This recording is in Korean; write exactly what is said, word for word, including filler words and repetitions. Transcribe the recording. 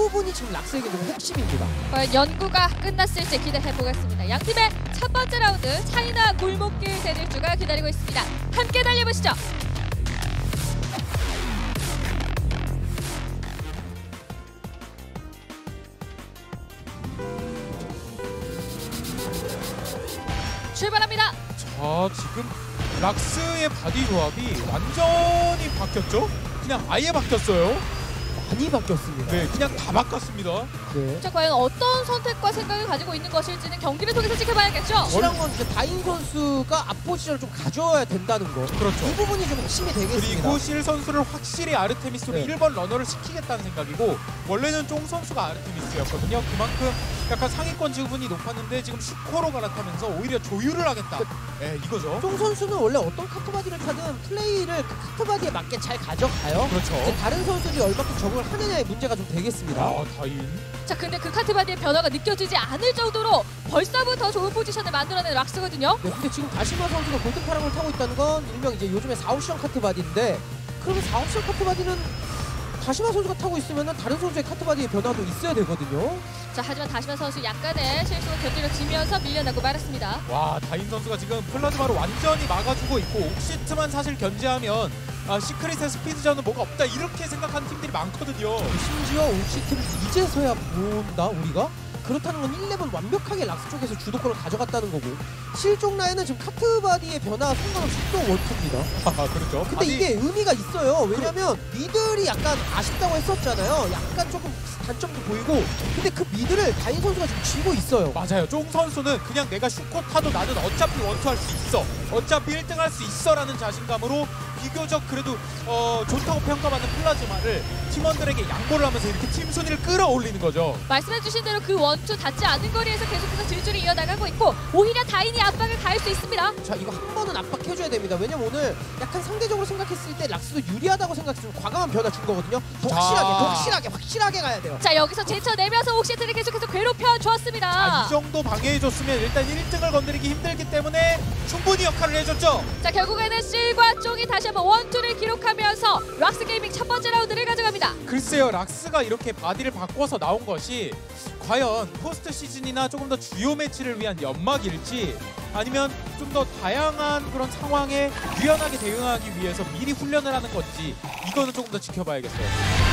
부분이 지금 락스에게 좀 핵심입니다. 과연 연구가 끝났을지 기대해 보겠습니다. 양 팀의 첫 번째 라운드 차이나 골목길 대질주가 기다리고 있습니다. 함께 달려보시죠. 출발합니다. 자, 지금 락스의 바디 조합이 완전히 바뀌었죠? 그냥 아예 바뀌었어요. 많이 바뀌었습니다. 네, 그냥 다 바꿨습니다. 네. 자, 과연 어떤 선택과 생각을 가지고 있는 것일지는 경기를 통해서 지켜봐야겠죠. 확실한 건 이제 다인 선수가 앞 포지션을 좀 가져야 된다는 거. 그렇죠. 이 부분이 좀 핵심이 되겠습니다. 그리고 실 선수를 확실히 아르테미스로 네. 일 번 러너를 시키겠다는 생각이고, 원래는 쫑 선수가 아르테미스였거든요. 그만큼 약간 상위권 지분이 높았는데 지금 슈코로 갈아타면서 오히려 조율을 하겠다. 네, 이거죠. 쫑 선수는 원래 어떤 카트바디를 타든 플레이를 그 카트바디에 맞게 잘 가져가요. 그렇죠. 이제 다른 선수들이 얼마큼 적응을 하느냐의 문제가 좀 되겠습니다. 아, 다인. 자, 근데 그 카트바디의 변화가 느껴지지 않을 정도로 벌써부터 좋은 포지션을 만들어낸 락스거든요. 네, 근데 지금 다시마 선수가 골든파랑을 타고 있다는 건 일명 이제 요즘에 사옵션 카트바디인데, 그러면 사옵션 카트바디는 다시마 선수가 타고 있으면 다른 선수의 카트바디의 변화도 있어야 되거든요. 자, 하지만 다시마 선수 약간의 실수가 견디려지면서 밀려나고 말았습니다. 와, 다인 선수가 지금 플라즈마로 완전히 막아주고 있고, 옥시트만 사실 견제하면 아, 시크릿의 스피드전은 뭐가 없다 이렇게 생각하는 팀들이 많거든요. 심지어 옥시트를 이제서야 본다 우리가? 그렇다는 건 일 레벨 완벽하게 락스 쪽에서 주도권을 가져갔다는 거고, 실종 라인은 지금 카트바디의 변화 상관없이 또 원투입니다. 아, 그렇죠. 근데 바디... 이게 의미가 있어요. 왜냐면 미들이 약간 아쉽다고 했었잖아요. 약간 조금 단점도 보이고, 근데 그 미들을 다인 선수가 지금 쥐고 있어요. 맞아요. 쫑 선수는 그냥 내가 슈퍼 타도 나는 어차피 원투할 수 있어, 어차피 일 등 할 수 있어 라는 자신감으로 비교적 그래도 어, 좋다고 평가받는 플라즈마를 팀원들에게 양보를 하면서 이렇게 팀 순위를 끌어올리는 거죠. 말씀해주신 대로 그 원투 닿지 않은 거리에서 계속해서 질주를 이어나가고 있고, 오히려 다인이 압박을 가할 수 있습니다. 자, 이거 한 번은 압박해줘야 됩니다. 왜냐면 오늘 약간 상대적으로 생각했을 때 락스도 유리하다고 생각했으면 과감한 변화 준 거거든요. 더 자. 확실하게, 더 확실하게, 확실하게 가야 돼요. 자, 여기서 제쳐내면서 옥시트를 계속해서 괴롭혀 주었습니다. 아, 이 정도 방해해줬으면 일단 일 등을 건드리기 힘들기 때문에 충분히 역할을 해줬죠. 자, 결국에는 실과 쫑이 다시 한번 원투를 기록하면서 락스 게이밍 첫 번째 라운드를 가져갑니다. 글쎄요, 락스가 이렇게 바디를 바꿔서 나온 것이 과연 포스트 시즌이나 조금 더 주요 매치를 위한 연막일지, 아니면 좀 더 다양한 그런 상황에 유연하게 대응하기 위해서 미리 훈련을 하는 건지, 이거는 조금 더 지켜봐야겠어요.